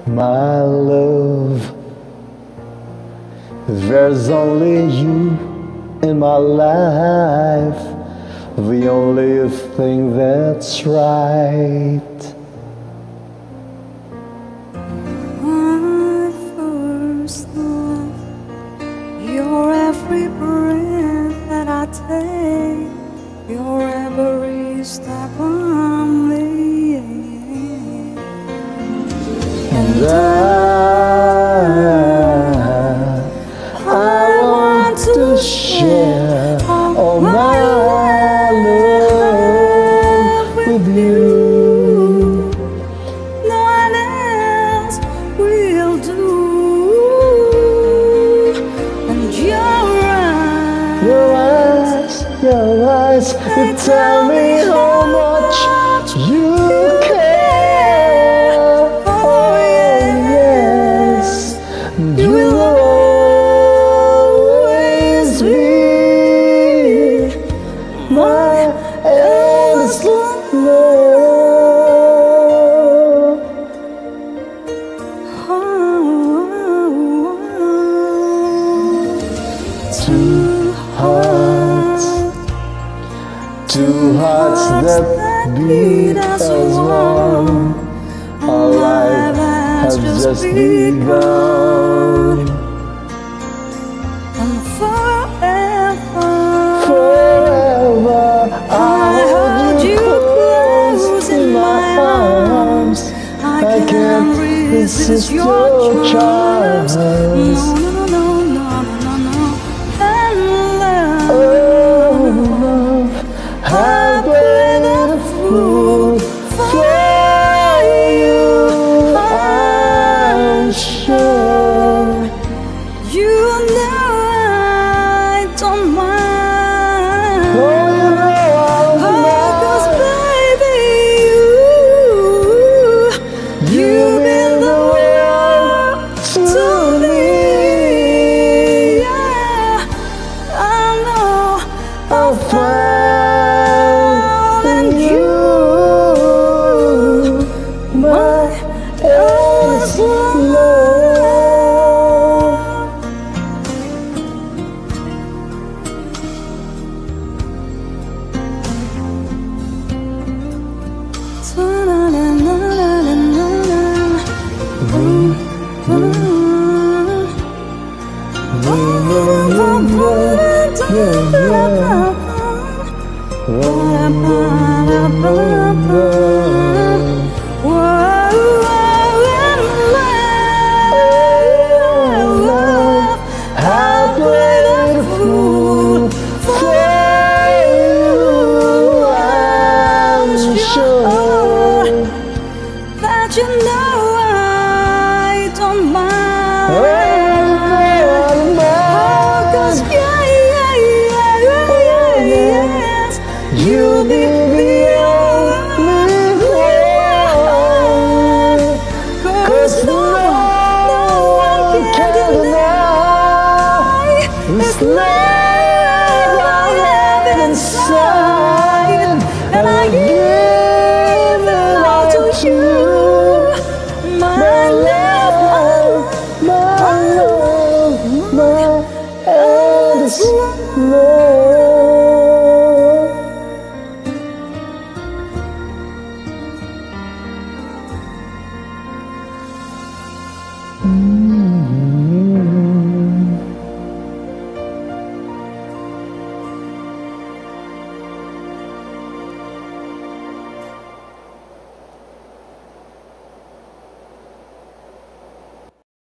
My love, there's only you in my life, the only thing that's right. My first love, your every breath that I take, your every step on me. And I want to share all my love with you. No one else will do. And your eyes, they tell me how much you care. Oh yes, you will always be my endless love. Two hearts that beat as one. Our life has just begun. And forever, I hold you close in my arms. I can't resist your charms. How great a fool for you, I'm sure. You know I don't mind. Oh, you know I don't mind. 'Cause baby, you mean the world to me. Yeah, I know I'll find my endless love. That you know I don't mind. Oh, cause yes, you'll be the only one. Cause no one can deny this love I have inside, and I give it all to you. My love, my endless love.